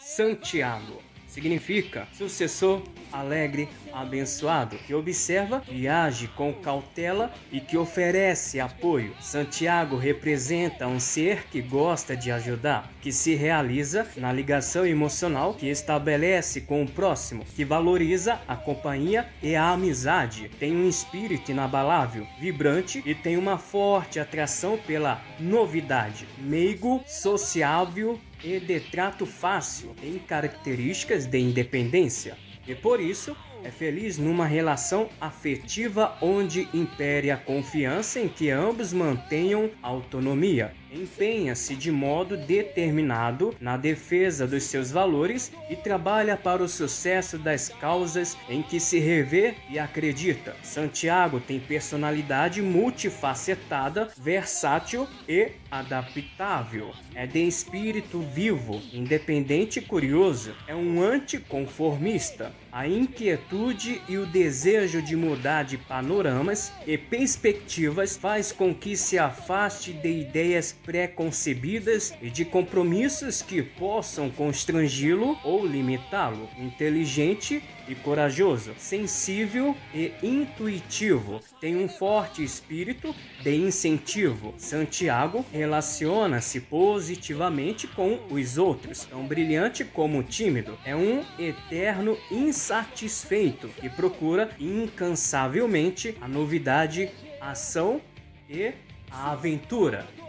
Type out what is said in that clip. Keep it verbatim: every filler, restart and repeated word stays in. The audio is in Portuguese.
Santiago significa sucessor alegre, abençoado, que observa e age com cautela e que oferece apoio. Santiago representa um ser que gosta de ajudar, que se realiza na ligação emocional que estabelece com o próximo, que valoriza a companhia e a amizade, tem um espírito inabalável, vibrante e tem uma forte atração pela novidade, meigo, sociável e de trato fácil, tem características de independência e por isso é feliz numa relação afetiva onde impere a confiança em que ambos mantenham autonomia. Empenha-se de modo determinado na defesa dos seus valores e trabalha para o sucesso das causas em que se revê e acredita. Santiago tem personalidade multifacetada, versátil e adaptável. É de espírito vivo, independente e curioso. É um anticonformista. A inquietude e o desejo de mudar de panoramas e perspectivas faz com que se afaste de ideias pré-concebidas e de compromissos que possam constrangi-lo ou limitá-lo. Inteligente e corajoso, sensível e intuitivo, tem um forte espírito de incentivo. Santiago relaciona-se positivamente com os outros, tão brilhante como tímido, é um eterno insatisfeito e procura incansavelmente a novidade, a ação e a aventura.